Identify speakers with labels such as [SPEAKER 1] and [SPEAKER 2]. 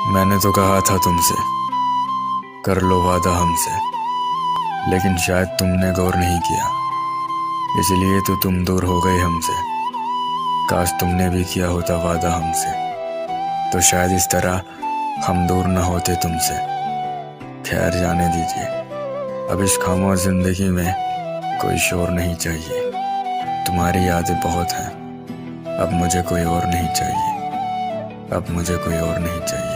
[SPEAKER 1] मैंने तो कहा था तुमसे कर लो वादा हमसे, लेकिन शायद तुमने गौर नहीं किया, इसलिए तो तुम दूर हो गए हमसे। काश तुमने भी किया होता वादा हमसे, तो शायद इस तरह हम दूर न होते तुमसे। खैर जाने दीजिए, अब इस खामोश जिंदगी में कोई शोर नहीं चाहिए। तुम्हारी यादें बहुत हैं, अब मुझे कोई और नहीं चाहिए। अब मुझे कोई और नहीं चाहिए।